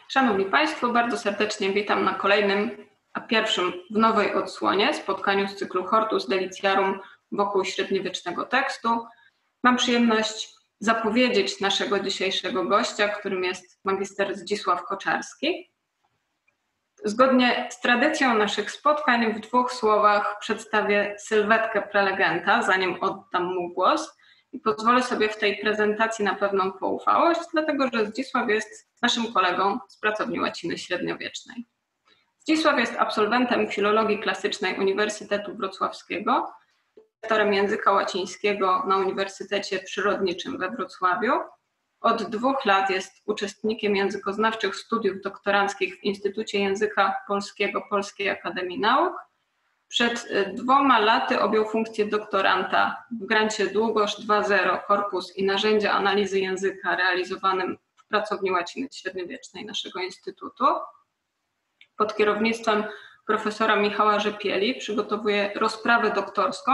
Szanowni Państwo, bardzo serdecznie witam na kolejnym, a pierwszym w nowej odsłonie spotkaniu z cyklu Hortus Deliciarum wokół średniowiecznego tekstu. Mam przyjemność zapowiedzieć naszego dzisiejszego gościa, którym jest magister Zdzisław Koczarski. Zgodnie z tradycją naszych spotkań w dwóch słowach przedstawię sylwetkę prelegenta, zanim oddam mu głos. I pozwolę sobie w tej prezentacji na pewną poufałość, dlatego że Zdzisław jest naszym kolegą z pracowni łaciny średniowiecznej. Zdzisław jest absolwentem filologii klasycznej Uniwersytetu Wrocławskiego, lektorem języka łacińskiego na Uniwersytecie Przyrodniczym we Wrocławiu. Od 2 lat jest uczestnikiem językoznawczych studiów doktoranckich w Instytucie Języka Polskiego Polskiej Akademii Nauk. Przed 2 laty objął funkcję doktoranta w grancie Długosz 2.0 Korpus i narzędzia analizy języka realizowanym w pracowni łaciny średniowiecznej naszego instytutu. Pod kierownictwem profesora Michała Rzepieli przygotowuje rozprawę doktorską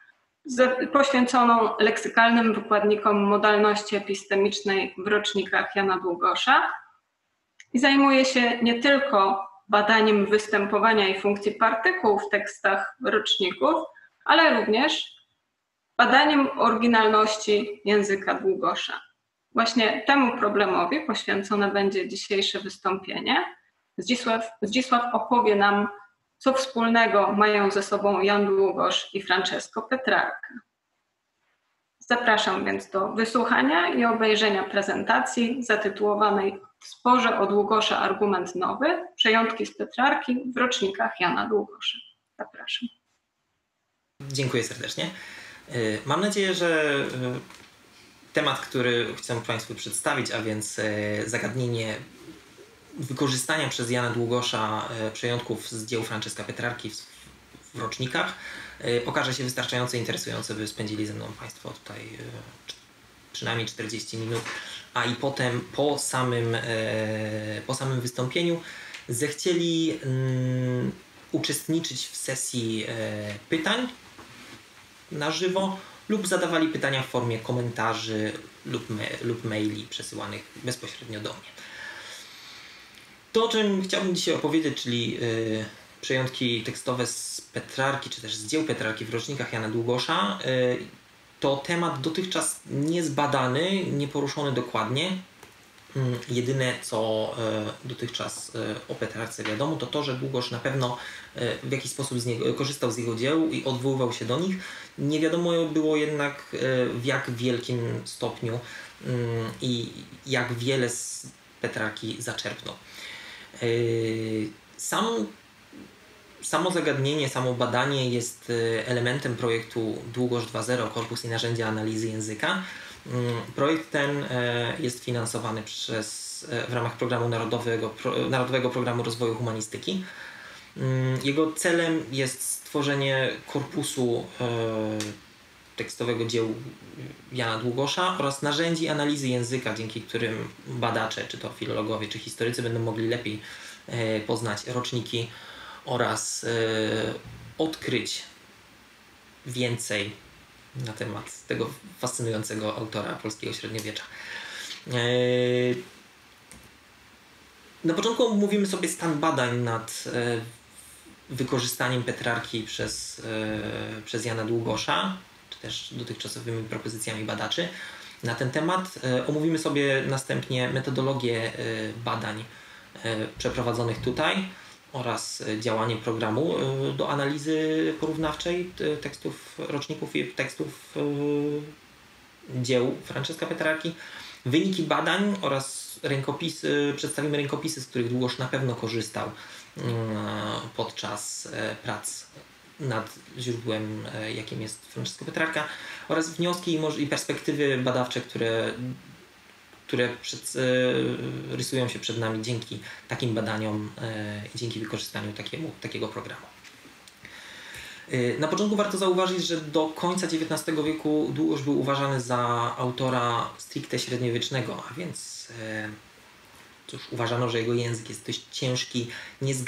poświęconą leksykalnym wykładnikom modalności epistemicznej w rocznikach Jana Długosza i zajmuje się nie tylko badaniem występowania i funkcji partykuł w tekstach roczników, ale również badaniem oryginalności języka Długosza. Właśnie temu problemowi poświęcone będzie dzisiejsze wystąpienie. Zdzisław opowie nam, co wspólnego mają ze sobą Jan Długosz i Francesco Petrarca. Zapraszam więc do wysłuchania i obejrzenia prezentacji zatytułowanej W sporze o Długosza argument nowy, przejątki z Petrarki w rocznikach Jana Długosza. Zapraszam. Dziękuję serdecznie. Mam nadzieję, że temat, który chcę Państwu przedstawić, a więc zagadnienie wykorzystania przez Jana Długosza przejątków z dzieł Francesca Petrarki w rocznikach, okaże się wystarczająco interesujące, by spędzili ze mną Państwo tutaj przynajmniej 40 minut, a i potem po samym wystąpieniu zechcieli uczestniczyć w sesji pytań na żywo lub zadawali pytania w formie komentarzy lub maili przesyłanych bezpośrednio do mnie. To, o czym chciałbym dzisiaj opowiedzieć, czyli przejątki tekstowe z Petrarki, czy też z dzieł Petrarki w rocznikach Jana Długosza, to temat dotychczas niezbadany, nieporuszony dokładnie. Jedyne, co dotychczas o Petrarce wiadomo, to to, że Długosz na pewno w jakiś sposób korzystał z jego dzieł i odwoływał się do nich. Nie wiadomo było jednak, w jak wielkim stopniu i jak wiele z Petrarki zaczerpnął. Samo zagadnienie, samo badanie jest elementem projektu Długosz 2.0 Korpus i narzędzia analizy języka. Projekt ten jest finansowany w ramach programu Narodowego Programu Rozwoju Humanistyki. Jego celem jest stworzenie korpusu tekstowego dzieł Jana Długosza oraz narzędzi analizy języka, dzięki którym badacze, czy to filologowie, czy historycy będą mogli lepiej poznać roczniki oraz odkryć więcej na temat tego fascynującego autora polskiego średniowiecza. Na początku omówimy sobie stan badań nad wykorzystaniem Petrarki przez Jana Długosza, czy też dotychczasowymi propozycjami badaczy na ten temat. Omówimy sobie następnie metodologię badań przeprowadzonych tutaj oraz działanie programu do analizy porównawczej tekstów roczników i tekstów dzieł Francesca Petrarki. Wyniki badań oraz przedstawimy rękopisy, z których Długosz na pewno korzystał podczas prac nad źródłem, jakim jest Francesco Petrarca, oraz wnioski i perspektywy badawcze, które rysują się przed nami dzięki takim badaniom i dzięki wykorzystaniu takiego programu. Na początku warto zauważyć, że do końca XIX wieku Długosz był uważany za autora stricte średniowiecznego, a więc cóż, uważano, że jego język jest dość ciężki,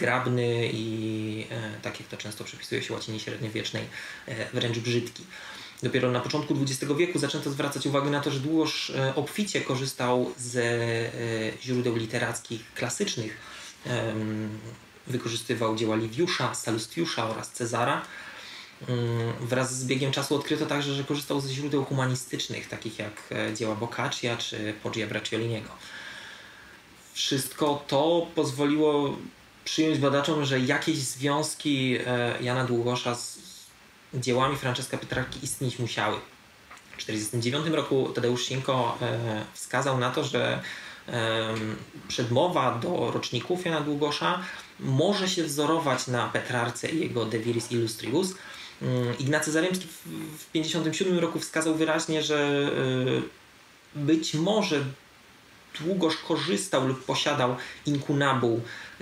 niezgrabny i tak jak to często przypisuje się łacinie średniowiecznej, wręcz brzydki. Dopiero na początku XX wieku zaczęto zwracać uwagę na to, że Długosz obficie korzystał ze źródeł literackich klasycznych. Wykorzystywał dzieła Liviusza, Sallustiusza oraz Cezara. Wraz z biegiem czasu odkryto także, że korzystał ze źródeł humanistycznych, takich jak dzieła Boccaccia czy Poggia Braccioliniego. Wszystko to pozwoliło przyjąć badaczom, że jakieś związki Jana Długosza z dziełami Francesca Petrarki istnieć musiały. W 1949 roku Tadeusz Sienko wskazał na to, że przedmowa do roczników Jana Długosza może się wzorować na Petrarce i jego De Viris Illustribus. Ignacy Zaremski w 1957 roku wskazał wyraźnie, że być może Długosz korzystał lub posiadał incunabuł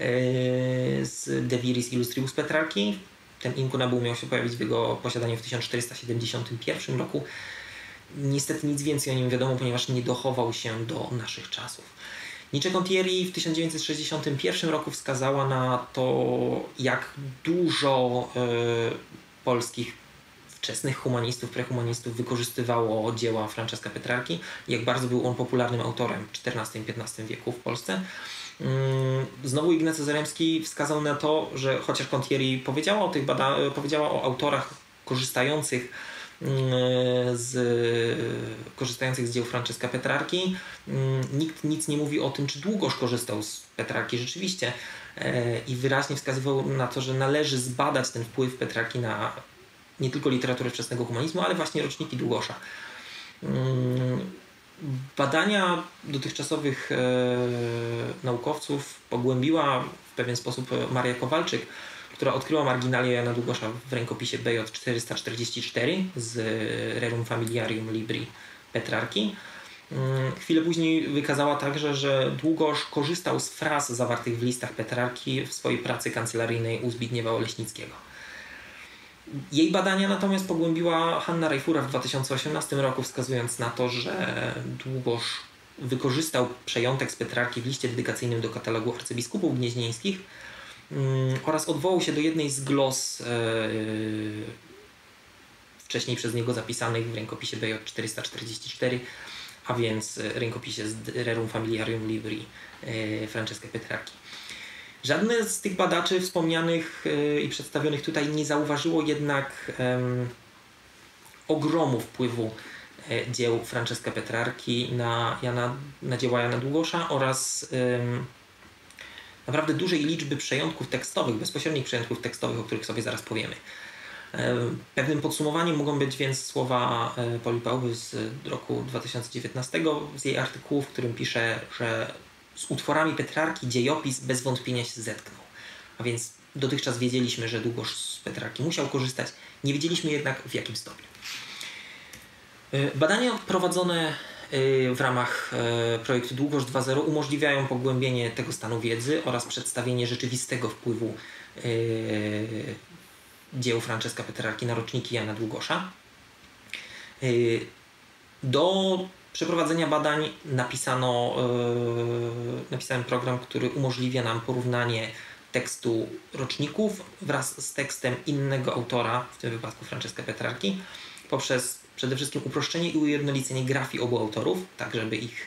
z De Viris Illustribus Petrarki. Ten incunabuł miał się pojawić w jego posiadaniu w 1471 roku. Niestety nic więcej o nim wiadomo, ponieważ nie dochował się do naszych czasów. Nietzsche Contieri w 1961 roku wskazała na to, jak dużo polskich wczesnych humanistów, prehumanistów wykorzystywało dzieła Francesca Petrarki, jak bardzo był on popularnym autorem w XIV-XV wieku w Polsce. Znowu Ignacy Zaremski wskazał na to, że chociaż Contieri powiedziała o autorach korzystających z dzieł Francesca Petrarki, nikt nic nie mówi o tym, czy Długosz korzystał z Petrarki rzeczywiście i wyraźnie wskazywał na to, że należy zbadać ten wpływ Petrarki na nie tylko literaturę wczesnego humanizmu, ale właśnie roczniki Długosza. Badania dotychczasowych naukowców pogłębiła w pewien sposób Maria Kowalczyk, która odkryła marginalia Jana Długosza w rękopisie BJ 444 z Rerum Familiarium Libri Petrarki. Chwilę później wykazała także, że Długosz korzystał z fraz zawartych w listach Petrarki w swojej pracy kancelaryjnej u Zbigniewa Oleśnickiego. Jej badania natomiast pogłębiła Hanna Rejfura w 2018 roku, wskazując na to, że Długosz wykorzystał przejątek z Petrarki w liście dedykacyjnym do katalogu arcybiskupów gnieźnieńskich oraz odwołał się do jednej z glos wcześniej przez niego zapisanych w rękopisie BJ 444, a więc rękopisie z Rerum Familiarium Libri Francesca Petrarki. Żadne z tych badaczy wspomnianych i przedstawionych tutaj nie zauważyło jednak ogromu wpływu dzieł Francesca Petrarki na dzieła Jana Długosza oraz naprawdę dużej liczby przejątków tekstowych, bezpośrednich przejątków tekstowych, o których sobie zaraz powiemy. Pewnym podsumowaniem mogą być więc słowa Poli Pałby z roku 2019 z jej artykułu, w którym pisze, że z utworami Petrarki dziejopis bez wątpienia się zetknął. A więc dotychczas wiedzieliśmy, że Długosz z Petrarki musiał korzystać, nie wiedzieliśmy jednak w jakim stopniu. Badania prowadzone w ramach projektu Długosz 2.0 umożliwiają pogłębienie tego stanu wiedzy oraz przedstawienie rzeczywistego wpływu dzieł Francesca Petrarki na roczniki Jana Długosza. Do przeprowadzenia badań napisałem program, który umożliwia nam porównanie tekstu roczników wraz z tekstem innego autora, w tym wypadku Francesca Petrarki, poprzez przede wszystkim uproszczenie i ujednolicenie grafii obu autorów, tak żeby ich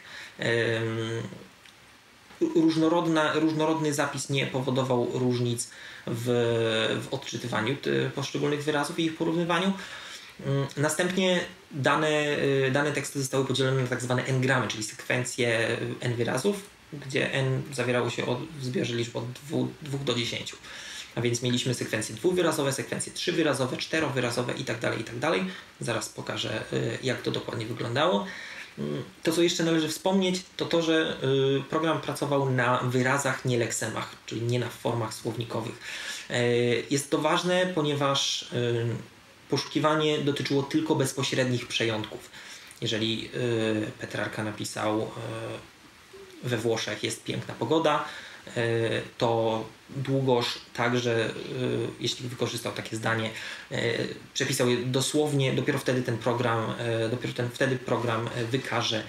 różnorodny zapis nie powodował różnic w odczytywaniu poszczególnych wyrazów i ich porównywaniu. Następnie dane teksty zostały podzielone na tak zwane n-gramy, czyli sekwencje n wyrazów, gdzie n zawierało się w zbiorze liczb od 2 do 10. A więc mieliśmy sekwencje dwuwyrazowe, sekwencje trzywyrazowe, czterowyrazowe itd. Zaraz pokażę, jak to dokładnie wyglądało. To, co jeszcze należy wspomnieć, to to, że program pracował na wyrazach, nie leksemach, czyli nie na formach słownikowych. Jest to ważne, ponieważ poszukiwanie dotyczyło tylko bezpośrednich przejątków. Jeżeli Petrarka napisał we Włoszech jest piękna pogoda, to Długosz także, jeśli wykorzystał takie zdanie, przepisał je dosłownie, dopiero wtedy wtedy program wykaże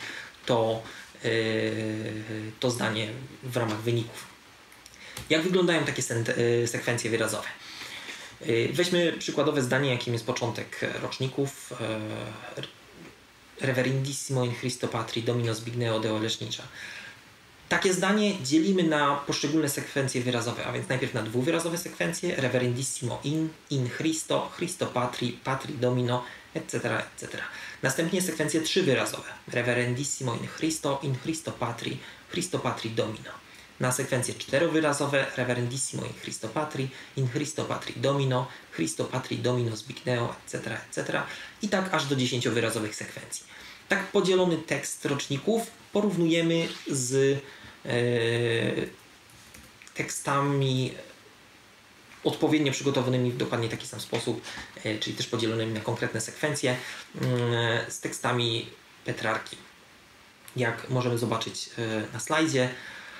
to zdanie w ramach wyników. Jak wyglądają takie sekwencje wyrazowe? Weźmy przykładowe zdanie, jakim jest początek roczników. Reverendissimo in Christo Patri Domino Zbigneo Deo Lesznicza. Takie zdanie dzielimy na poszczególne sekwencje wyrazowe, a więc najpierw na dwuwyrazowe sekwencje, reverendissimo in Christo, Christo Patri, Patri Domino, etc., etc. Następnie sekwencje trzywyrazowe, reverendissimo in Christo Patri Domino. Na sekwencje czterowyrazowe, reverendissimo in Christo Patri Domino Zbigneo, etc., etc. I tak aż do 10-wyrazowych sekwencji. Tak podzielony tekst roczników porównujemy z tekstami odpowiednio przygotowanymi w dokładnie taki sam sposób, czyli też podzielonymi na konkretne sekwencje, z tekstami Petrarki. Jak możemy zobaczyć na slajdzie,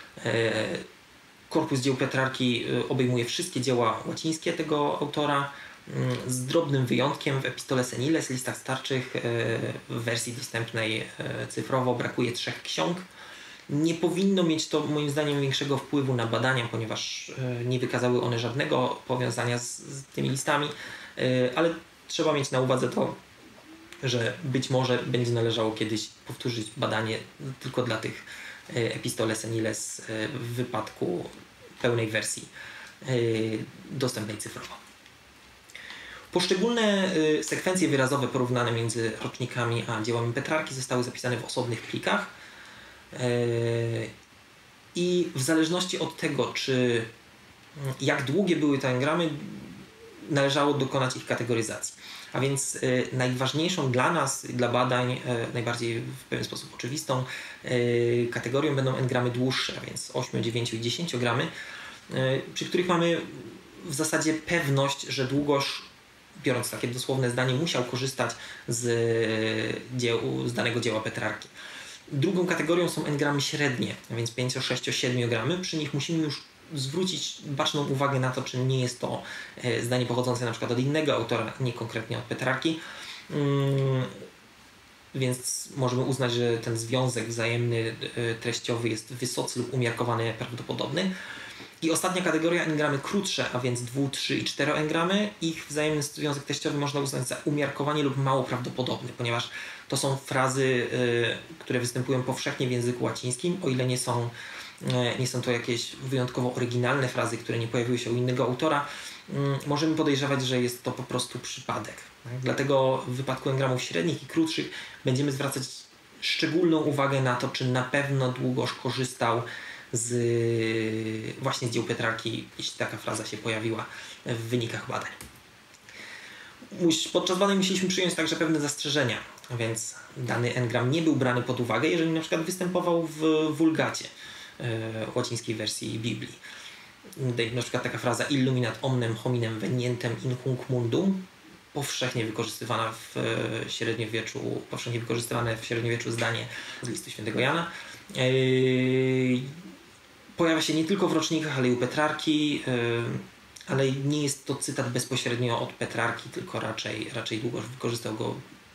korpus dzieł Petrarki obejmuje wszystkie dzieła łacińskie tego autora, z drobnym wyjątkiem w Epistole Seniles, listach starczych, w wersji dostępnej cyfrowo brakuje 3 ksiąg. Nie powinno mieć to moim zdaniem większego wpływu na badania, ponieważ nie wykazały one żadnego powiązania z tymi listami, ale trzeba mieć na uwadze to, że być może będzie należało kiedyś powtórzyć badanie tylko dla tych Epistole Seniles w wypadku pełnej wersji dostępnej cyfrowo. Poszczególne sekwencje wyrazowe porównane między rocznikami a dziełami Petrarki zostały zapisane w osobnych plikach i w zależności od tego, jak długie były te engramy, należało dokonać ich kategoryzacji. A więc najważniejszą dla nas, dla badań, najbardziej w pewien sposób oczywistą kategorią będą engramy dłuższe, a więc 8, 9 i 10 gramy, przy których mamy w zasadzie pewność, że długoż, biorąc takie dosłowne zdanie, musiał korzystać z danego dzieła Petrarki. Drugą kategorią są engramy średnie, a więc 5, 6, 7 gramy. Przy nich musimy już zwrócić baczną uwagę na to, czy nie jest to zdanie pochodzące na przykład od innego autora, nie konkretnie od Petrarki. Więc możemy uznać, że ten związek wzajemny treściowy jest wysoce lub umiarkowany prawdopodobny. I ostatnia kategoria, engramy krótsze, a więc 2, 3 i 4 engramy. Ich wzajemny związek treściowy można uznać za umiarkowany lub mało prawdopodobny, ponieważ to są frazy, które występują powszechnie w języku łacińskim, o ile nie są to jakieś wyjątkowo oryginalne frazy, które nie pojawiły się u innego autora, możemy podejrzewać, że jest to po prostu przypadek. Dlatego w wypadku engramów średnich i krótszych będziemy zwracać szczególną uwagę na to, czy na pewno Długosz korzystał właśnie z dzieł Petrarki, jeśli taka fraza się pojawiła w wynikach badań. Podczas badań musieliśmy przyjąć także pewne zastrzeżenia, a więc dany engram nie był brany pod uwagę, jeżeli na przykład występował w wulgacie łacińskiej wersji Biblii. Na przykład taka fraza illuminat omnem hominem venientem in hunc mundum, powszechnie wykorzystywane w średniowieczu zdanie z listu świętego Jana. Pojawia się nie tylko w rocznikach, ale i u Petrarki, ale nie jest to cytat bezpośrednio od Petrarki, tylko raczej Długosz wykorzystał go,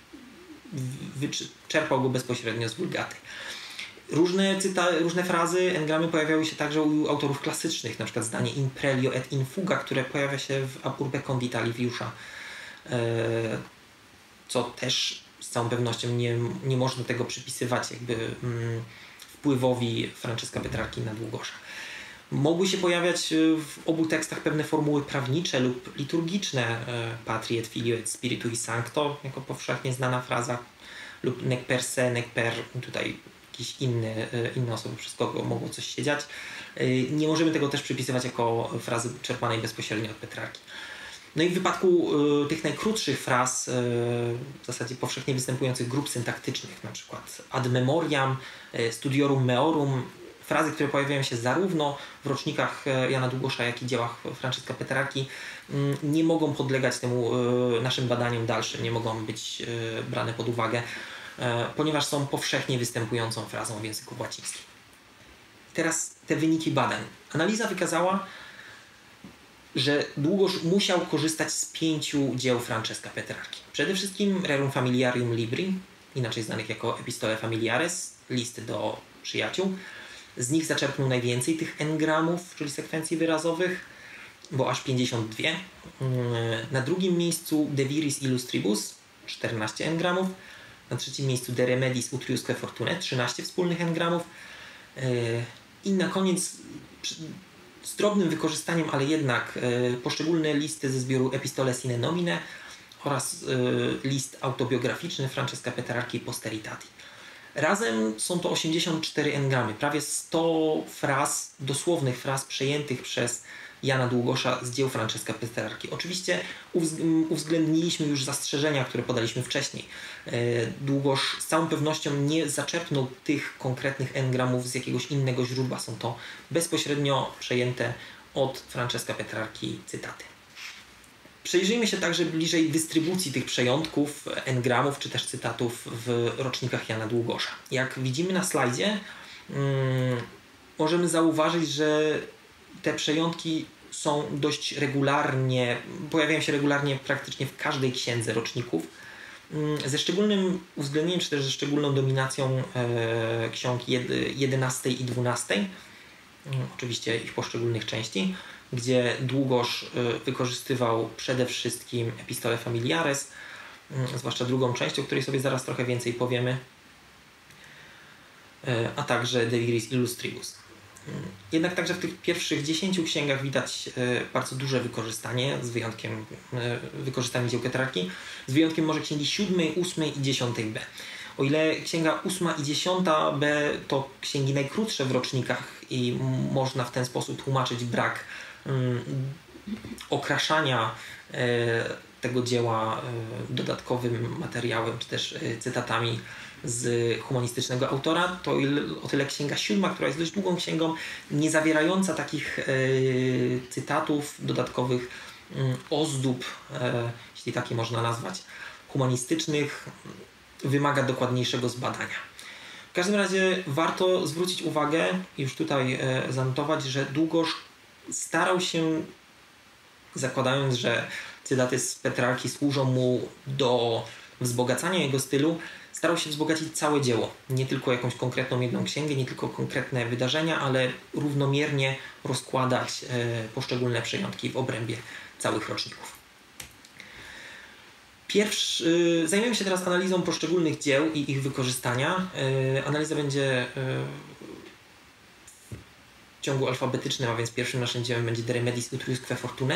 czerpał go bezpośrednio z wulgaty. Różne frazy, engramy pojawiały się także u autorów klasycznych, na przykład zdanie in prelio et in fuga, które pojawia się w Ab urbe condita Liviusza, co też z całą pewnością nie można tego przypisywać jakby wpływowi Franciszka Petrarki na Długosza. Mogły się pojawiać w obu tekstach pewne formuły prawnicze lub liturgiczne, patri et filio et spiritui sancto, jako powszechnie znana fraza, lub nec per se, nec per, tutaj jakieś inne osoby, przez kogo mogło coś się dziać. Nie możemy tego też przypisywać jako frazy czerpanej bezpośrednio od Petrarki. No i w wypadku tych najkrótszych fraz, w zasadzie powszechnie występujących grup syntaktycznych, na przykład ad memoriam, studiorum meorum, frazy, które pojawiają się zarówno w rocznikach Jana Długosza, jak i dziełach Franciszka Petrarki, nie mogą podlegać temu naszym badaniom dalszym, nie mogą być brane pod uwagę, ponieważ są powszechnie występującą frazą w języku łacińskim. Teraz te wyniki badań. Analiza wykazała, że Długosz musiał korzystać z 5 dzieł Francesca Petrarki. Przede wszystkim Rerum Familiarium Libri, inaczej znanych jako Epistole Familiares, listy do przyjaciół. Z nich zaczerpnął najwięcej tych engramów, czyli sekwencji wyrazowych. bo aż 52. Na drugim miejscu De Viris Illustribus 14 engramów. Na trzecim miejscu De Remedis Utriusque Fortunae 13 wspólnych engramów. I na koniec z drobnym wykorzystaniem, ale jednak poszczególne listy ze zbioru Epistole Sine Nomine oraz list autobiograficzny Francesca Petrarchi Posteritati. Razem są to 84 engramy, prawie 100 fraz, dosłownych fraz przejętych przez Jana Długosza z dzieł Francesca Petrarchi. Oczywiście uwzględniliśmy już zastrzeżenia, które podaliśmy wcześniej. Długosz z całą pewnością nie zaczerpnął tych konkretnych engramów z jakiegoś innego źródła. Są to bezpośrednio przejęte od Francesca Petrarchi cytaty. Przyjrzyjmy się także bliżej dystrybucji tych przejątków, engramów czy też cytatów w rocznikach Jana Długosza. Jak widzimy na slajdzie, możemy zauważyć, że te przejątki są dość regularnie, pojawiają się regularnie praktycznie w każdej księdze roczników, ze szczególnym uwzględnieniem czy też ze szczególną dominacją ksiąg 11 i 12, oczywiście ich poszczególnych części, gdzie Długosz wykorzystywał przede wszystkim Epistole Familiares, zwłaszcza drugą część, o której sobie zaraz trochę więcej powiemy, a także De Viris Illustribus. Jednak także w tych pierwszych 10 księgach widać bardzo duże wykorzystanie, z wyjątkiem wykorzystania dzieł Petrarchi, z wyjątkiem może księgi 7, 8 i 10b. O ile księga 8 i 10b to księgi najkrótsze w rocznikach i można w ten sposób tłumaczyć brak okraszania tego dzieła dodatkowym materiałem czy też cytatami z humanistycznego autora, to o tyle księga 7, która jest dość długą księgą, nie zawierająca takich cytatów dodatkowych, ozdób, jeśli takie można nazwać, humanistycznych, wymaga dokładniejszego zbadania. W każdym razie warto zwrócić uwagę, już tutaj zanotować, że Długosz starał się, zakładając, że cytaty z Petrarchi służą mu do wzbogacania jego stylu, starał się wzbogacić całe dzieło. Nie tylko jakąś konkretną jedną księgę, nie tylko konkretne wydarzenia, ale równomiernie rozkładać poszczególne przejątki w obrębie całych roczników. Zajmiemy się teraz analizą poszczególnych dzieł i ich wykorzystania. Analiza będzie w ciągu alfabetycznym, a więc pierwszym naszym dziełem będzie De Remedis Utriusque Fortunae.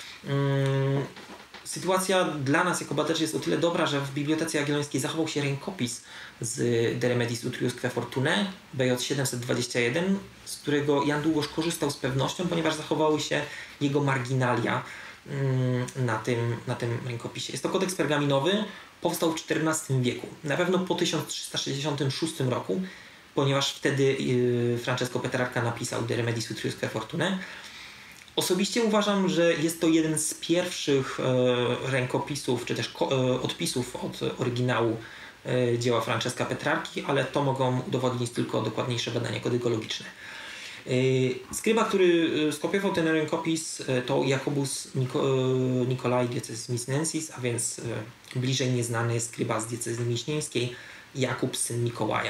Sytuacja dla nas jako badaczy jest o tyle dobra, że w Bibliotece Jagiellońskiej zachował się rękopis z De Remedis Utriusque Fortunae BJ 721, z którego Jan Długosz korzystał z pewnością, ponieważ zachowały się jego marginalia na tym rękopisie. Jest to kodeks pergaminowy, powstał w XIV wieku, na pewno po 1366 roku, ponieważ wtedy Francesco Petrarca napisał De Remedis Utriusque Fortunae. Osobiście uważam, że jest to jeden z pierwszych rękopisów, czy też odpisów od oryginału dzieła Francesca Petrarchi, ale to mogą udowodnić tylko dokładniejsze badania kodygologiczne. Skryba, który skopiował ten rękopis, to Jacobus Nicolai Diecezis Misnensis, a więc bliżej nieznany skryba z diecezy miśnieńskiej, Jakub syn Mikołaja.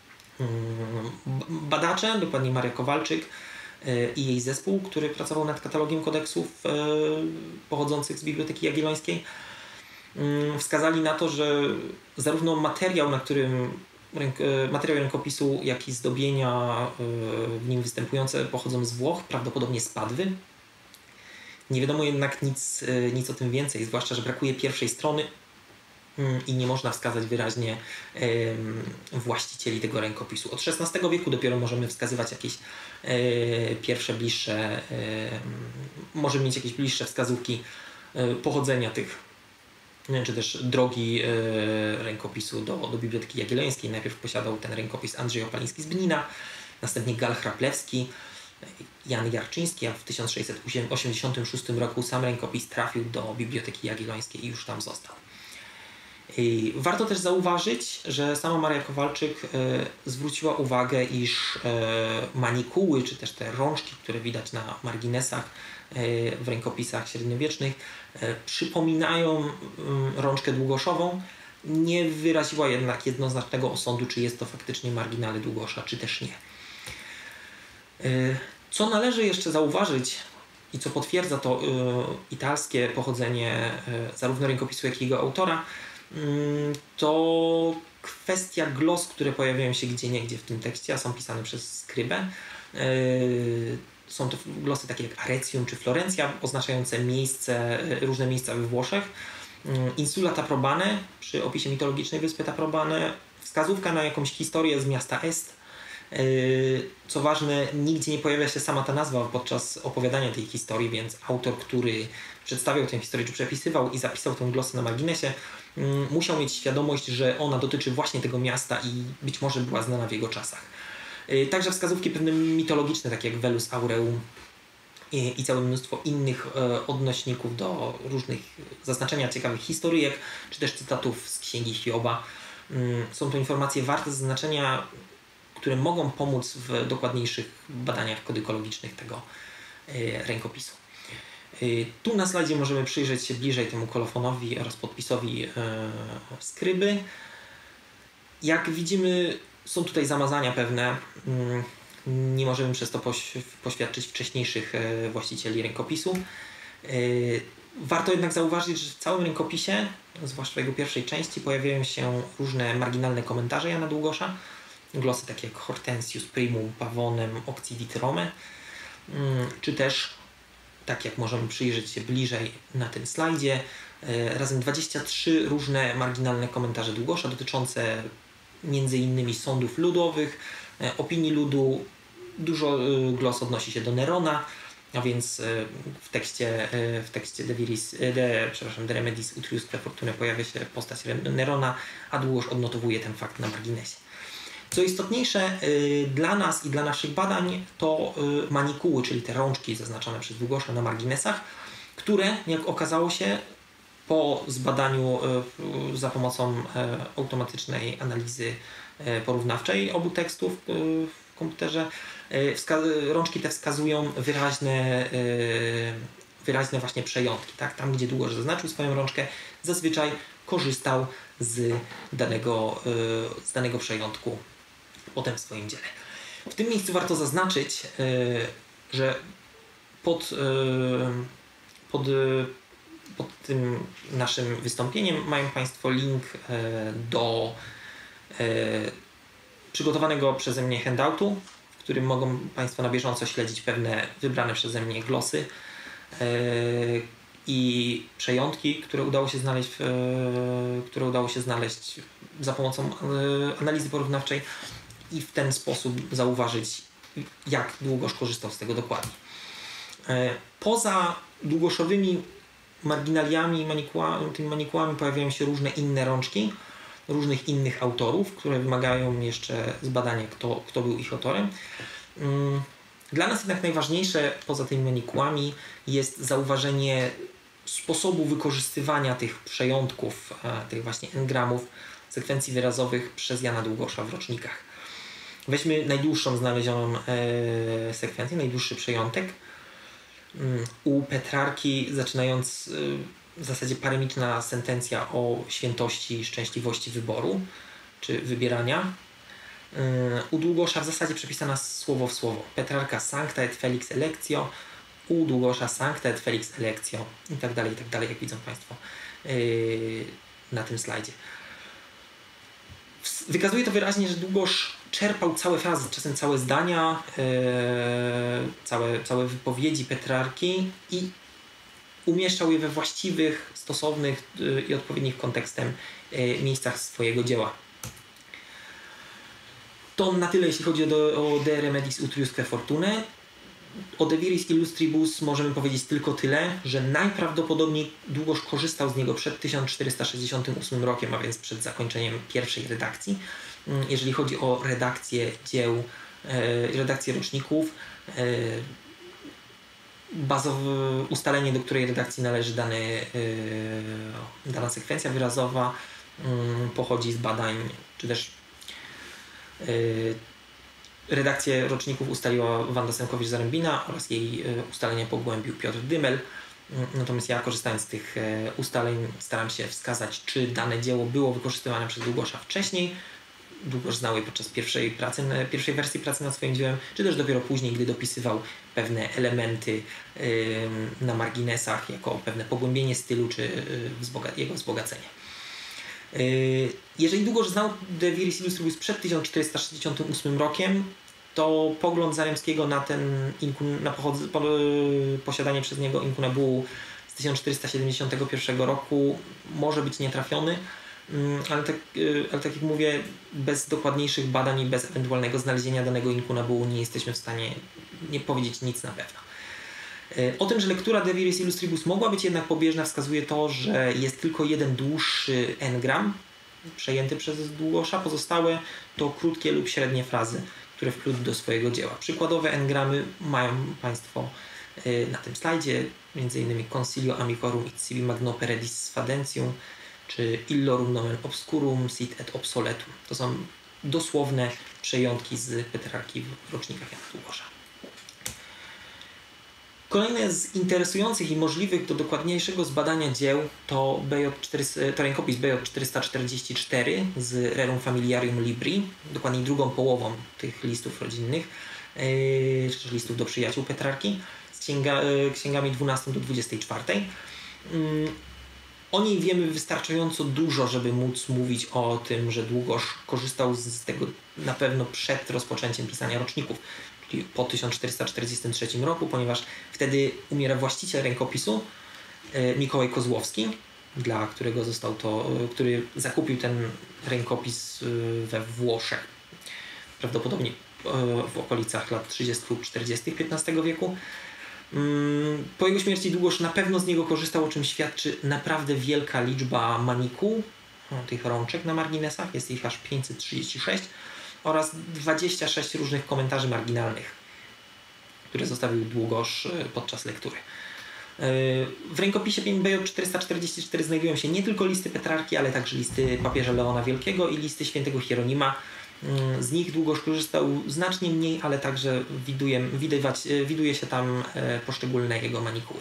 Badacze, dokładnie Maria Kowalczyk i jej zespół, który pracował nad katalogiem kodeksów pochodzących z Biblioteki Jagiellońskiej, wskazali na to, że zarówno materiał rękopisu, jak i zdobienia w nim występujące pochodzą z Włoch, prawdopodobnie z Padwy. Nie wiadomo jednak nic o tym więcej, zwłaszcza, że brakuje pierwszej strony i nie można wskazać wyraźnie właścicieli tego rękopisu. Od XVI wieku dopiero możemy wskazywać jakieś pierwsze, bliższe, możemy mieć jakieś bliższe wskazówki pochodzenia tych, czy też drogi rękopisu do Biblioteki Jagiellońskiej. Najpierw posiadał ten rękopis Andrzej Opaliński z Bnina, następnie Gal Chraplewski, Jan Jarczyński, a w 1686 roku sam rękopis trafił do Biblioteki Jagiellońskiej i już tam został. Warto też zauważyć, że sama Maria Kowalczyk zwróciła uwagę, iż manikuły, czy też te rączki, które widać na marginesach w rękopisach średniowiecznych, przypominają rączkę długoszową. Nie wyraziła jednak jednoznacznego osądu, czy jest to faktycznie marginaly Długosza, czy też nie. Co należy jeszcze zauważyć, i co potwierdza to italskie pochodzenie zarówno rękopisu, jak i jego autora, to kwestia glos, które pojawiają się gdzieniegdzie w tym tekście, a są pisane przez skrybę. Są to glosy takie jak Arecium czy Florencja, oznaczające różne miejsca we Włoszech. Insula Taprobane, przy opisie mitologicznej wyspy Taprobane, wskazówka na jakąś historię z miasta Est. Co ważne, nigdzie nie pojawia się sama ta nazwa podczas opowiadania tej historii, więc autor, który przedstawiał tę historię, czy przepisywał i zapisał tę glosę na marginesie, musiał mieć świadomość, że ona dotyczy właśnie tego miasta i być może była znana w jego czasach. Także wskazówki pewne mitologiczne, takie jak Velus Aureum i całe mnóstwo innych odnośników do różnych zaznaczenia ciekawych historyjek, czy też cytatów z Księgi Hioba. Są to informacje warte zaznaczenia, które mogą pomóc w dokładniejszych badaniach kodykologicznych tego rękopisu. Tu na slajdzie możemy przyjrzeć się bliżej temu kolofonowi oraz podpisowi skryby. Jak widzimy, są tutaj zamazania pewne. Nie możemy przez to poświadczyć wcześniejszych właścicieli rękopisu. Warto jednak zauważyć, że w całym rękopisie, zwłaszcza w jego pierwszej części, pojawiają się różne marginalne komentarze Jana Długosza. Glosy takie jak Hortensius Primum Pavonem Occidit Rome, czy też, tak jak możemy przyjrzeć się bliżej na tym slajdzie, razem 23 różne marginalne komentarze Długosza dotyczące m.in. sądów ludowych, opinii ludu. Dużo glos odnosi się do Nerona, a więc w tekście De Remedis Utriusque Fortunae pojawia się postać Nerona, a Długosz odnotowuje ten fakt na marginesie. Co istotniejsze dla nas i dla naszych badań to manikuły, czyli te rączki zaznaczone przez Długosza na marginesach, które, jak okazało się, po zbadaniu za pomocą automatycznej analizy porównawczej obu tekstów w komputerze, rączki te wskazują wyraźne właśnie przejątki. Tak? Tam, gdzie Długosz zaznaczył swoją rączkę, zazwyczaj korzystał z danego przejątku potem w swoim dziele. W tym miejscu warto zaznaczyć, że pod tym naszym wystąpieniem mają Państwo link do przygotowanego przeze mnie handoutu, w którym mogą Państwo na bieżąco śledzić pewne wybrane przeze mnie glosy i przejątki, które udało się znaleźć za pomocą analizy porównawczej i w ten sposób zauważyć, jak Długosz korzystał z tego dokładnie. Poza długoszowymi marginaliami, tymi manikułami pojawiają się różne inne rączki różnych innych autorów, które wymagają jeszcze zbadania, kto był ich autorem. Dla nas jednak najważniejsze poza tymi manikułami jest zauważenie sposobu wykorzystywania tych przejątków, tych właśnie engramów, sekwencji wyrazowych przez Jana Długosza w rocznikach. Weźmy najdłuższą znalezioną sekwencję, najdłuższy przejątek. U Petrarki, zaczynając w zasadzie paremiczna sentencja o świętości i szczęśliwości wyboru, czy wybierania. U Długosza w zasadzie przepisana słowo w słowo. Petrarka sancta et felix electio, u Długosza sancta et felix electio i tak dalej, jak widzą Państwo na tym slajdzie. Wykazuje to wyraźnie, że Długosz czerpał całe frazy, czasem całe zdania, całe wypowiedzi Petrarki i umieszczał je we właściwych, stosownych i odpowiednich kontekstem miejscach swojego dzieła. To na tyle, jeśli chodzi o De Remedis Utriusque Fortunae. O De Viris Illustribus możemy powiedzieć tylko tyle, że najprawdopodobniej Długosz korzystał z niego przed 1468 rokiem, a więc przed zakończeniem pierwszej redakcji. Jeżeli chodzi o redakcję dzieł, redakcję roczników, bazowe ustalenie, do której redakcji należy dana sekwencja wyrazowa, pochodzi z badań, czy też redakcję roczników ustaliła Wanda Sękowicz-Zarębina oraz jej ustalenia pogłębił Piotr Dymel. Natomiast ja, korzystając z tych ustaleń, staram się wskazać, czy dane dzieło było wykorzystywane przez Długosza wcześniej, Długoż znał je podczas pierwszej wersji pracy nad swoim dziełem, czy też dopiero później, gdy dopisywał pewne elementy na marginesach jako pewne pogłębienie stylu, czy jego wzbogacenie. Jeżeli Długosz znał De Viris Illustribus przed 1468 rokiem, to pogląd Zaremskiego na ten posiadanie przez niego inkunabułu z 1471 roku może być nietrafiony, ale tak jak mówię, bez dokładniejszych badań i bez ewentualnego znalezienia danego inkunabułu nie jesteśmy w stanie nie powiedzieć nic na pewno. O tym, że lektura De Viris Illustribus mogła być jednak pobieżna, wskazuje to, że jest tylko jeden dłuższy engram przejęty przez Długosza, pozostałe to krótkie lub średnie frazy, które wplótł do swojego dzieła. Przykładowe engramy mają Państwo na tym slajdzie, m.in. Concilio Amicorum et Sibi Magno Peredis Sfadentium, czy Illorum Nomen Obscurum Sit et Obsoletum. To są dosłowne przejątki z Petrarki w rocznikach Jana Długosza. Kolejne z interesujących i możliwych do dokładniejszego zbadania dzieł to rękopis BJ 444 z Rerum Familiarium Libri, dokładniej drugą połową tych listów rodzinnych, czy listów do przyjaciół Petrarki, z księgami 12 do 24. O niej wiemy wystarczająco dużo, żeby móc mówić o tym, że Długosz korzystał z tego na pewno przed rozpoczęciem pisania roczników, czyli po 1443 roku, ponieważ wtedy umiera właściciel rękopisu, Mikołaj Kozłowski, dla którego który zakupił ten rękopis we Włoszech, prawdopodobnie w okolicach lat 30. lub 40. XV wieku. Po jego śmierci Długosz na pewno z niego korzystał, o czym świadczy naprawdę wielka liczba manikuł, tych rączek na marginesach, jest ich aż 536, oraz 26 różnych komentarzy marginalnych, które zostawił Długosz podczas lektury. W rękopisie BJ 444 znajdują się nie tylko listy Petrarki, ale także listy papieża Leona Wielkiego i listy świętego Hieronima. Z nich Długosz korzystał znacznie mniej, ale także widuje się tam poszczególne jego manikuły.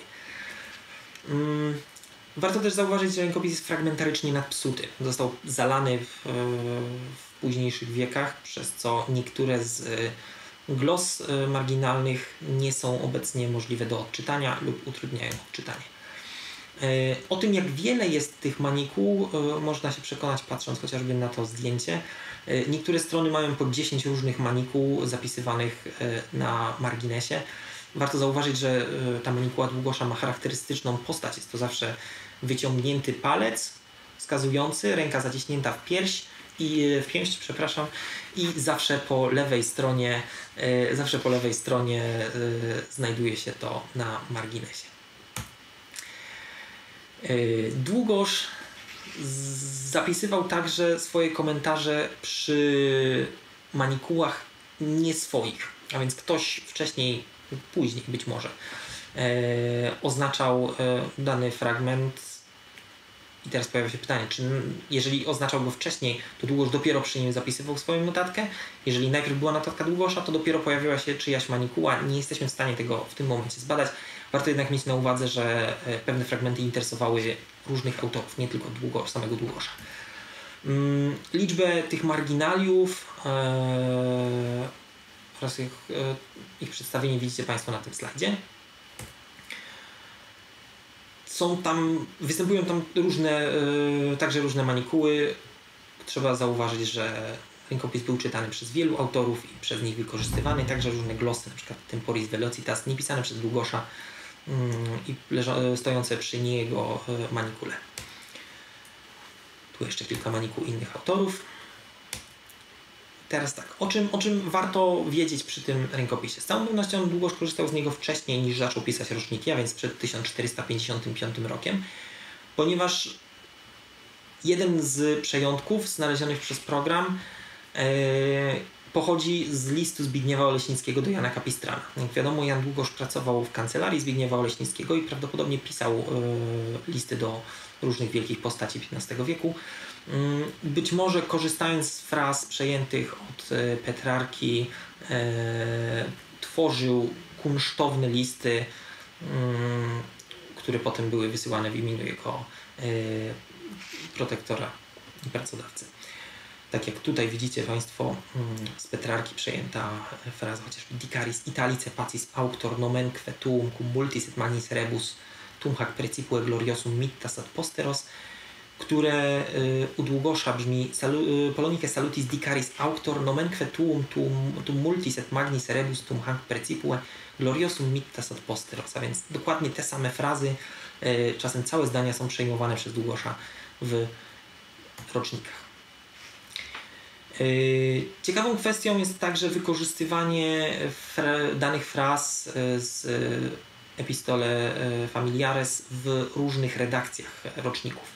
Warto też zauważyć, że rękopis jest fragmentarycznie nadpsuty. Został zalany w późniejszych wiekach, przez co niektóre z glos marginalnych nie są obecnie możliwe do odczytania lub utrudniają odczytanie. O tym, jak wiele jest tych manikuł, można się przekonać, patrząc chociażby na to zdjęcie. Niektóre strony mają po 10 różnych manikuł zapisywanych na marginesie. Warto zauważyć, że ta manikuła Długosza ma charakterystyczną postać. Jest to zawsze wyciągnięty palec wskazujący, ręka zaciśnięta w pięść, i zawsze po lewej stronie znajduje się to na marginesie. Długosz zapisywał także swoje komentarze przy manikułach nie swoich, a więc ktoś wcześniej lub później być może oznaczał dany fragment. I teraz pojawia się pytanie, czy jeżeli oznaczał go wcześniej, to Długosz dopiero przy nim zapisywał swoją notatkę? Jeżeli najpierw była notatka Długosza, to dopiero pojawiła się czyjaś manikuła. Nie jesteśmy w stanie tego w tym momencie zbadać. Warto jednak mieć na uwadze, że pewne fragmenty interesowały różnych autorów, nie tylko samego Długosza. Liczbę tych marginaliów oraz ich przedstawienie widzicie Państwo na tym slajdzie. Występują tam także różne manikuły. Trzeba zauważyć, że rękopis był czytany przez wielu autorów i przez nich wykorzystywany, także różne glosy, np. Temporis Velocitas, nie pisane przez Długosza i stojące przy niego manikule. Tu jeszcze kilka manikuł innych autorów. Teraz tak, o czym warto wiedzieć przy tym rękopisie? Z całą pewnością Długosz korzystał z niego wcześniej niż zaczął pisać roczniki, a więc przed 1455 rokiem, ponieważ jeden z przejątków znalezionych przez program pochodzi z listu Zbigniewa Oleśnickiego do Jana Kapistrana. Jak wiadomo, Jan Długosz pracował w kancelarii Zbigniewa Oleśnickiego i prawdopodobnie pisał listy do różnych wielkich postaci XV wieku. Być może korzystając z fraz przejętych od Petrarki, tworzył kunsztowne listy, które potem były wysyłane w imieniu jego protektora i pracodawcy. Tak jak tutaj widzicie Państwo, z Petrarki przejęta fraza chociażby Dicaris Italice pacis auctor nomenque tuum cum multis et magnis rebus tum hac precipue gloriosum mittas ad posteros, które u Długosza brzmi Polonice salutis Dicaris auctor nomenque tum multis et magnis rebus tum hac precipue gloriosum mittas ad posteros. A więc dokładnie te same frazy, czasem całe zdania są przejmowane przez Długosza w rocznikach. Ciekawą kwestią jest także wykorzystywanie danych fraz z Epistole Familiares w różnych redakcjach roczników.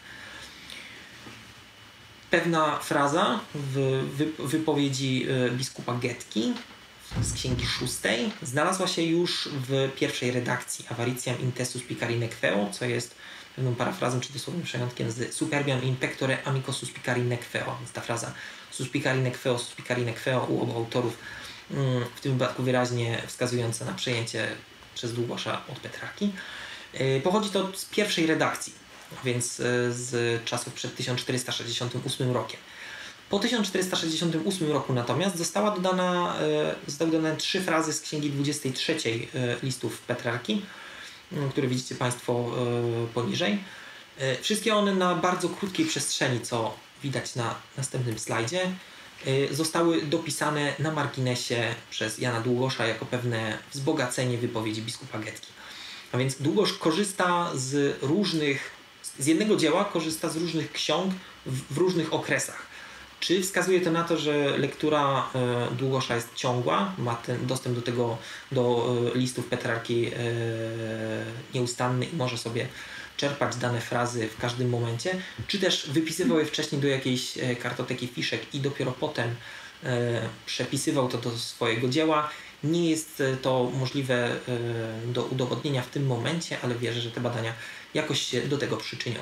Pewna fraza w wypowiedzi biskupa Getki z księgi 6 znalazła się już w pierwszej redakcji Avaritiam intessu spicari nequeo, co jest pewną parafrazą czy dosłownym przejątkiem z Superbiam in pectore amico suspicari nequeo. Więc ta fraza suspicari nequeo u obu autorów, w tym wypadku wyraźnie wskazująca na przejęcie przez Długosza od Petrarki. Pochodzi to z pierwszej redakcji, więc z czasów przed 1468 rokiem. Po 1468 roku natomiast zostały dodane 3 frazy z księgi 23 listów Petrarki, które widzicie Państwo poniżej. Wszystkie one na bardzo krótkiej przestrzeni, co widać na następnym slajdzie, zostały dopisane na marginesie przez Jana Długosza jako pewne wzbogacenie wypowiedzi biskupa Getki. A więc Długosz korzysta z jednego dzieła, korzysta z różnych ksiąg w różnych okresach. Czy wskazuje to na to, że lektura Długosza jest ciągła, ma ten dostęp do listów Petrarki nieustanny i może sobie czerpać dane frazy w każdym momencie, czy też wypisywał je wcześniej do jakiejś kartoteki fiszek i dopiero potem przepisywał to do swojego dzieła. Nie jest to możliwe do udowodnienia w tym momencie, ale wierzę, że te badania jakoś się do tego przyczynią.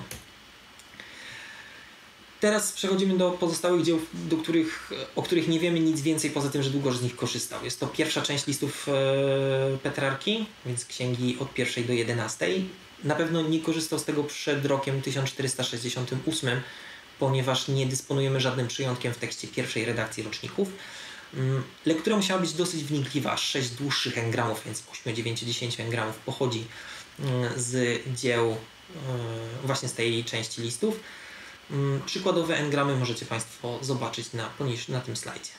Teraz przechodzimy do pozostałych dzieł, o których nie wiemy nic więcej poza tym, że Długosz z nich korzystał. Jest to pierwsza część listów Petrarki, więc księgi od 1 do 11. Na pewno nie korzystał z tego przed rokiem 1468, ponieważ nie dysponujemy żadnym przyjątkiem w tekście pierwszej redakcji roczników. Lektura musiała być dosyć wnikliwa. 6 dłuższych engramów, więc 8, 9, 10 engramów pochodzi z dzieł właśnie z tej części listów. Przykładowe engramy możecie Państwo zobaczyć na tym slajdzie.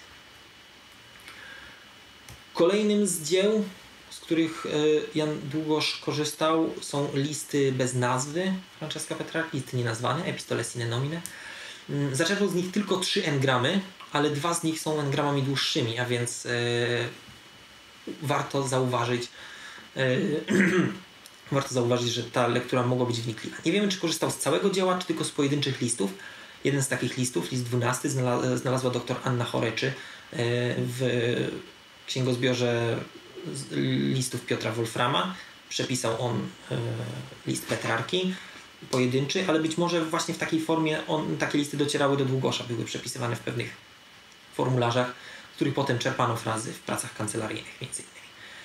Kolejnym z dzieł, z których Jan Długosz korzystał, są listy bez nazwy Francesca Petrarki, listy nienazwane, Epistole sine nomine. Zaczerpnął z nich tylko 3 engramy, ale 2 z nich są engramami dłuższymi, a więc warto zauważyć, że ta lektura mogła być wnikliwa. Nie wiemy, czy korzystał z całego dzieła, czy tylko z pojedynczych listów. Jeden z takich listów, list 12, znalazła dr Anna Choreczy w księgozbiorze listów Piotra Wolframa. Przepisał on list Petrarki pojedynczy, ale być może właśnie w takiej formie takie listy docierały do Długosza, były przepisywane w pewnych formularzach, z których potem czerpano frazy w pracach kancelaryjnych między innymi.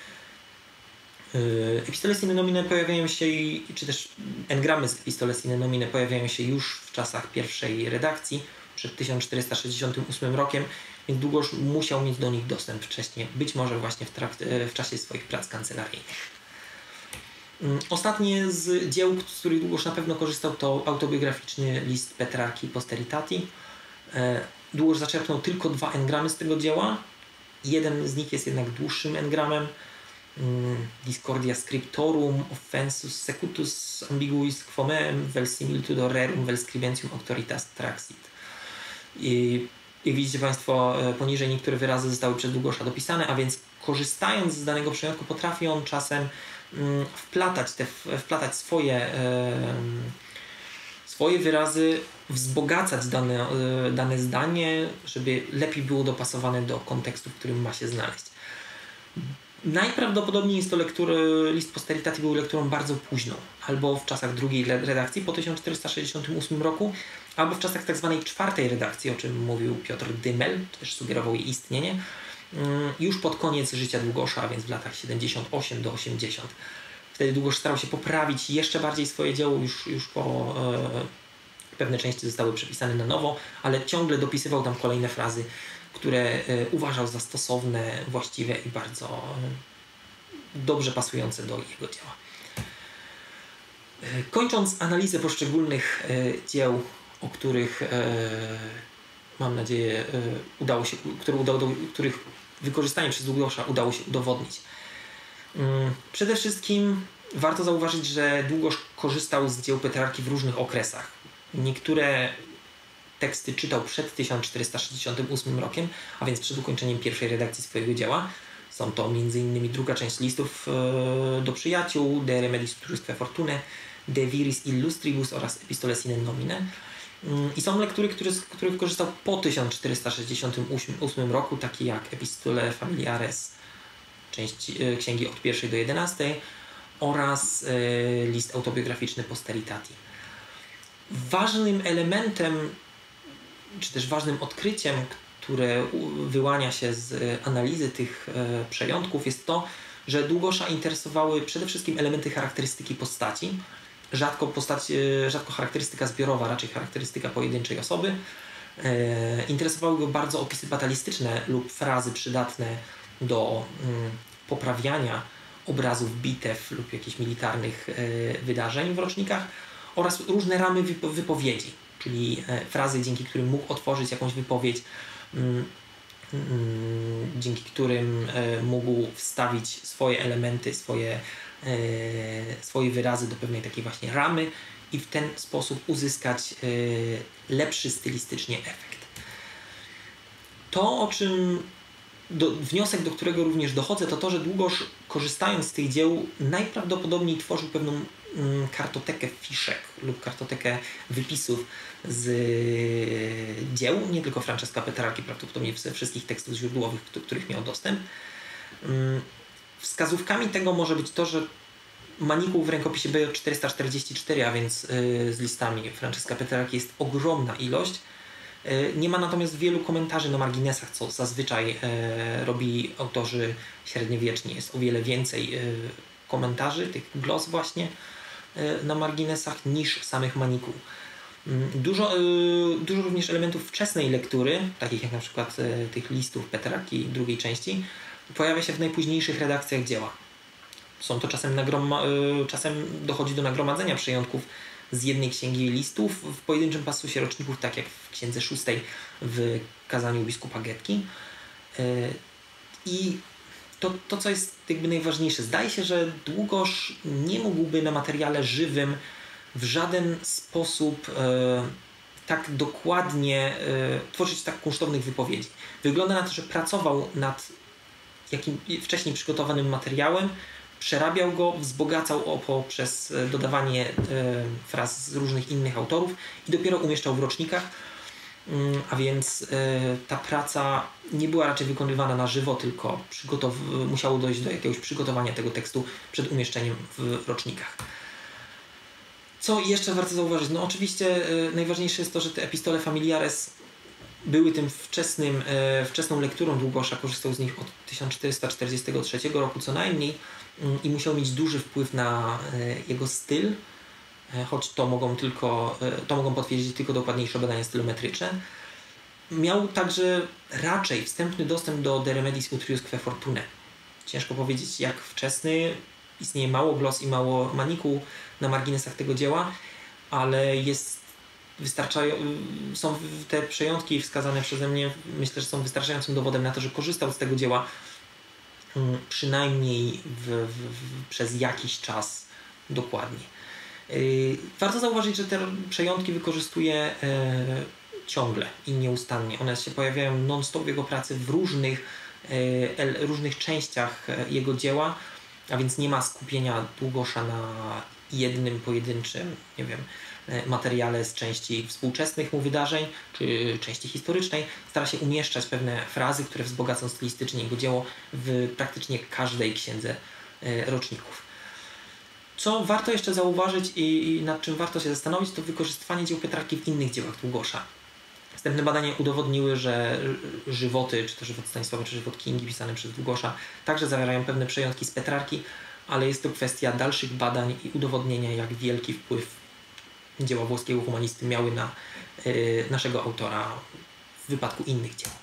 Epistole sine nomine pojawiają się, czy też engramy z Epistole sine nomine pojawiają się już w czasach pierwszej redakcji, przed 1468 rokiem, więc Długosz musiał mieć do nich dostęp wcześniej, być może właśnie w czasie swoich prac kancelaryjnych. Ostatnie z dzieł, z których Długosz na pewno korzystał, to autobiograficzny list Petrarki Posteritati. Długosz zaczerpnął tylko 2 engramy z tego dzieła. Jeden z nich jest jednak dłuższym engramem. Discordia scriptorum offensus secutus ambiguis quomem vel similitudo rerum vel scribentium auctoritas traxit. I jak widzicie Państwo, poniżej niektóre wyrazy zostały przez Długosza dopisane, a więc korzystając z danego przyjątku potrafi on czasem wplatać swoje wyrazy, wzbogacać dane zdanie, żeby lepiej było dopasowane do kontekstu, w którym ma się znaleźć. Najprawdopodobniej jest to list Posteritati był lekturą bardzo późną, albo w czasach drugiej redakcji po 1468 roku, albo w czasach tak zwanej 4. redakcji, o czym mówił Piotr Dymel, też sugerował jej istnienie, już pod koniec życia Długosza, a więc w latach 78 do 80. Wtedy Długosz starał się poprawić jeszcze bardziej swoje dzieło już pewne części zostały przepisane na nowo, ale ciągle dopisywał tam kolejne frazy, które uważał za stosowne, właściwe i bardzo dobrze pasujące do jego dzieła. Kończąc analizę poszczególnych dzieł, o których mam nadzieję których wykorzystanie przez Długosza udało się udowodnić. Przede wszystkim warto zauważyć, że Długosz korzystał z dzieł Petrarki w różnych okresach. Niektóre teksty czytał przed 1468 rokiem, a więc przed ukończeniem pierwszej redakcji swojego dzieła. Są to m.in. druga część listów do przyjaciół, De Remedis Utriusque Fortunae, De Viris Illustribus oraz Epistole Sine Nomine. I są lektury, z których korzystał po 1468 roku, takie jak Epistole Familiares, księgi od 1 do 11 oraz list autobiograficzny Posteritati. Ważnym elementem, czy też ważnym odkryciem, które wyłania się z analizy tych przejątków, jest to, że Długosza interesowały przede wszystkim elementy charakterystyki postaci, rzadko charakterystyka zbiorowa, raczej charakterystyka pojedynczej osoby. Interesowały go bardzo opisy batalistyczne lub frazy przydatne do poprawiania obrazów bitew lub jakichś militarnych wydarzeń w rocznikach oraz różne ramy wypowiedzi, czyli frazy, dzięki którym mógł otworzyć jakąś wypowiedź, dzięki którym mógł wstawić swoje elementy, swoje wyrazy do pewnej takiej właśnie ramy i w ten sposób uzyskać lepszy stylistycznie efekt. To, o czym wniosek, do którego również dochodzę, to to, że Długosz, korzystając z tych dzieł, najprawdopodobniej tworzył pewną kartotekę fiszek lub kartotekę wypisów z dzieł, nie tylko Francesca Petrarki, prawdopodobnie ze wszystkich tekstów źródłowych, do których miał dostęp. Wskazówkami tego może być to, że maników w rękopisie B444, a więc z listami Francesca Petrarki, jest ogromna ilość. Nie ma natomiast wielu komentarzy na marginesach, co zazwyczaj robi autorzy średniowieczni. Jest o wiele więcej komentarzy, tych glos właśnie na marginesach niż samych maników. Dużo również elementów wczesnej lektury, takich jak na przykład tych listów Petrarki drugiej części, pojawia się w najpóźniejszych redakcjach dzieła. Są to czasem dochodzi do nagromadzenia przejątków z jednej księgi listów w pojedynczym pasusie roczników, tak jak w księdze 6 w kazaniu biskupa Getki. I to, co jest jakby najważniejsze, zdaje się, że Długosz nie mógłby na materiale żywym w żaden sposób tak dokładnie tworzyć tak kunsztownych wypowiedzi. Wygląda na to, że pracował nad jakim wcześniej przygotowanym materiałem, przerabiał go, wzbogacał poprzez dodawanie fraz z różnych innych autorów i dopiero umieszczał w rocznikach, a więc ta praca nie była raczej wykonywana na żywo, tylko musiało dojść do jakiegoś przygotowania tego tekstu przed umieszczeniem w rocznikach. Co jeszcze warto zauważyć? No oczywiście najważniejsze jest to, że te Epistole Familiares były tym wczesną lekturą Długosza, korzystał z nich od 1443 roku co najmniej i musiał mieć duży wpływ na jego styl, choć to mogą potwierdzić tylko dokładniejsze badania stylometryczne. Miał także raczej wstępny dostęp do De Remedis Utriusque Fortunae. Ciężko powiedzieć jak wczesny, istnieje mało glos i mało maniku na marginesach tego dzieła, ale są te przejątki wskazane przeze mnie, myślę, że są wystarczającym dowodem na to, że korzystał z tego dzieła przynajmniej przez jakiś czas dokładnie. Warto zauważyć, że te przejątki wykorzystuje ciągle i nieustannie. One się pojawiają non-stop w jego pracy w różnych częściach jego dzieła, a więc nie ma skupienia Długosza na jednym pojedynczym, nie wiem, materiale z części współczesnych mu wydarzeń, czy części historycznej. Stara się umieszczać pewne frazy, które wzbogacą stylistycznie jego dzieło w praktycznie każdej księdze roczników. Co warto jeszcze zauważyć i nad czym warto się zastanowić, to wykorzystywanie dzieł Petrarki w innych dziełach Długosza. Wstępne badania udowodniły, że żywoty, czy to żywot Stanisława, czy żywot Kingi pisane przez Długosza także zawierają pewne przejątki z Petrarki, ale jest to kwestia dalszych badań i udowodnienia, jak wielki wpływ dzieła włoskiego humanisty miały na naszego autora w wypadku innych dzieł.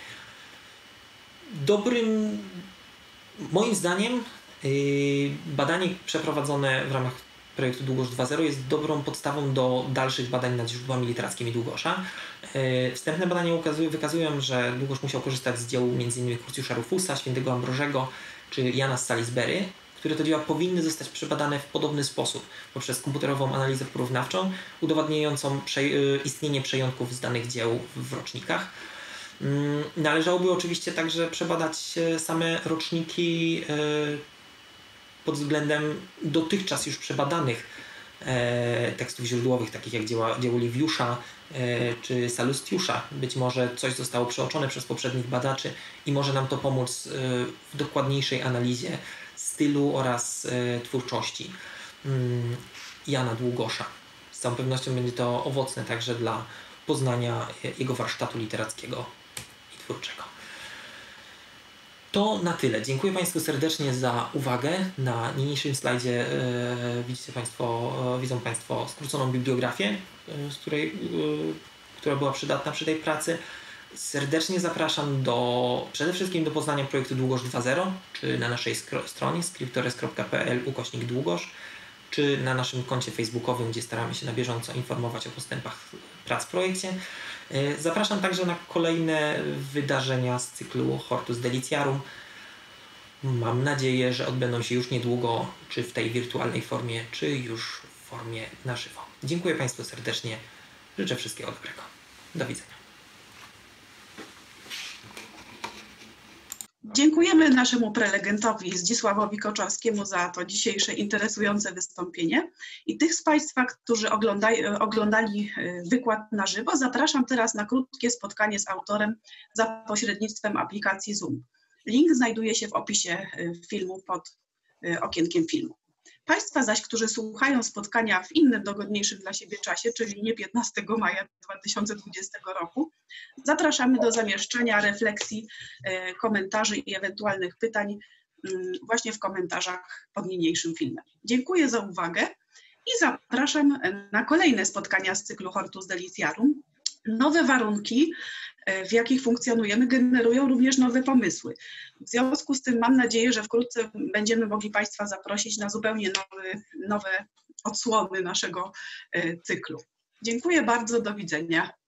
Moim zdaniem badanie przeprowadzone w ramach projektu Długosz 2.0 jest dobrą podstawą do dalszych badań nad źródłami literackimi Długosza. Wstępne badania wykazują, że Długosz musiał korzystać z dzieł m.in. Cruciusza Rufusa, Świętego Ambrożego czy Jana z Salisbury, które to dzieła powinny zostać przebadane w podobny sposób, poprzez komputerową analizę porównawczą udowadniającą istnienie przejątków z danych dzieł w rocznikach. Należałoby oczywiście także przebadać same roczniki pod względem dotychczas już przebadanych tekstów źródłowych, takich jak dzieło Liviusza czy Salustiusza. Być może coś zostało przeoczone przez poprzednich badaczy i może nam to pomóc w dokładniejszej analizie stylu oraz twórczości Jana Długosza. Z całą pewnością będzie to owocne także dla poznania jego warsztatu literackiego i twórczego. To na tyle. Dziękuję Państwu serdecznie za uwagę. Na niniejszym slajdzie widzą Państwo skróconą bibliografię, która była przydatna przy tej pracy. Serdecznie zapraszam przede wszystkim do poznania projektu Długosz 2.0, czy na naszej stronie scriptores.pl/Długosz, czy na naszym koncie facebookowym, gdzie staramy się na bieżąco informować o postępach prac w projekcie. Zapraszam także na kolejne wydarzenia z cyklu Hortus Deliciarum. Mam nadzieję, że odbędą się już niedługo, czy w tej wirtualnej formie, czy już w formie na żywo. Dziękuję Państwu serdecznie. Życzę wszystkiego dobrego. Do widzenia. Dziękujemy naszemu prelegentowi Zdzisławowi Koczorskiemu za to dzisiejsze interesujące wystąpienie i tych z Państwa, którzy oglądali wykład na żywo, zapraszam teraz na krótkie spotkanie z autorem za pośrednictwem aplikacji Zoom. Link znajduje się w opisie filmu pod okienkiem filmu. Państwa zaś, którzy słuchają spotkania w innym, dogodniejszym dla siebie czasie, czyli nie 15 maja 2020 roku, zapraszamy do zamieszczenia refleksji, komentarzy i ewentualnych pytań właśnie w komentarzach pod niniejszym filmem. Dziękuję za uwagę i zapraszam na kolejne spotkania z cyklu Hortus Deliciarum. Nowe warunki, w jakich funkcjonujemy, generują również nowe pomysły. W związku z tym mam nadzieję, że wkrótce będziemy mogli Państwa zaprosić na zupełnie nowe odsłony naszego cyklu. Dziękuję bardzo, do widzenia.